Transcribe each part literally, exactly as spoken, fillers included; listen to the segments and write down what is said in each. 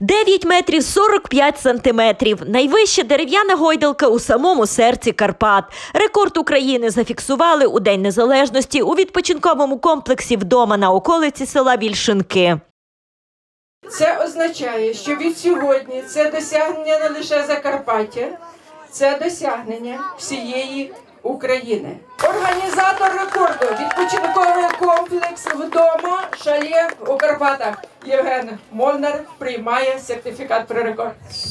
дев'ять метрів сорок п'ять сантиметрів. Найвища дерев'яна гойдалка у самому серці Карпат. Рекорд України зафіксували у День Незалежності у відпочинковому комплексі «Вдома» на околиці села Вільшинки. Це означає, що від сьогодні це досягнення не лише Закарпаття, це досягнення всієї України. Організатор рекорду – відпочинковий комплекс «Вдома» «Шале» у Карпатах. Євген Молнар приймає сертифікат про рекорд.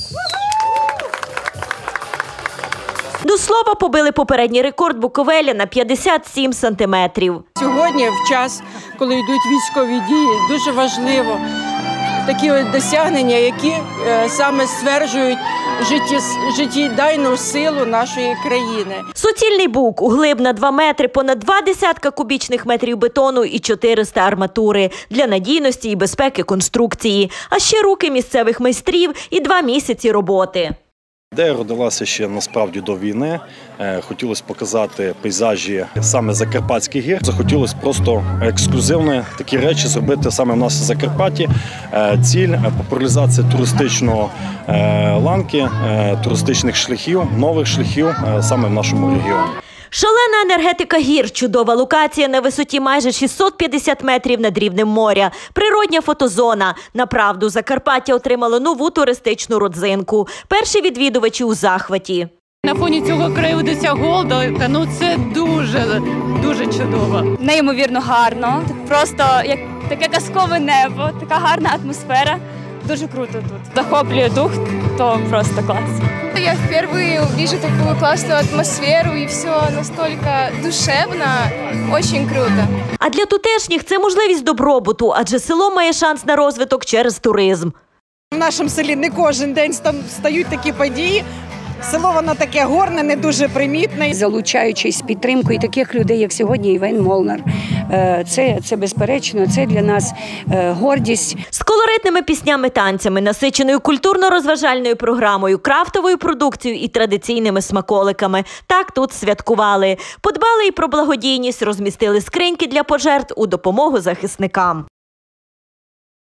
До слова, побили попередній рекорд Буковеля на п'ятдесят сім сантиметрів. Сьогодні, в час, коли йдуть військові дії, дуже важливо такі досягнення, які е, саме стверджують життєдайну силу нашої країни. Суцільний бук, углиб на два метри, понад два десятка кубічних метрів бетону і чотириста арматури для надійності і безпеки конструкції. А ще руки місцевих майстрів і два місяці роботи. Ідея родилася ще насправді до війни. Хотілося показати пейзажі саме Закарпатських гір. Захотілося просто ексклюзивні такі речі зробити саме в нас в Закарпатті. Ціль – популяризація туристичної ланки, туристичних шляхів, нових шляхів саме в нашому регіоні. Шалена енергетика гір, чудова локація на висоті майже шістсот п'ятдесят метрів над рівнем моря, природня фотозона. Направду, Закарпаття отримало нову туристичну родзинку. Перші відвідувачі у захваті. На фоні цього краєвиду ця голдалка, ну це дуже, дуже чудово. Неймовірно гарно, тут просто як таке казкове небо, така гарна атмосфера. Дуже круто тут. Захоплює дух, то просто клас. Я впервые вижу такую классную атмосферу, и все настолько душевно, очень круто. А для тутешніх це можливість добробуту, адже село має шанс на розвиток через туризм. В нашому селі не кожен день стають такі події. Село воно таке горне, не дуже примітне. Залучаючись підтримкою таких людей, як сьогодні Євген Молнар, це, це безперечно, це для нас гордість. З колоритними піснями-танцями, насиченою культурно-розважальною програмою, крафтовою продукцією і традиційними смаколиками. Так тут святкували. Подбали і про благодійність, розмістили скриньки для пожертв у допомогу захисникам.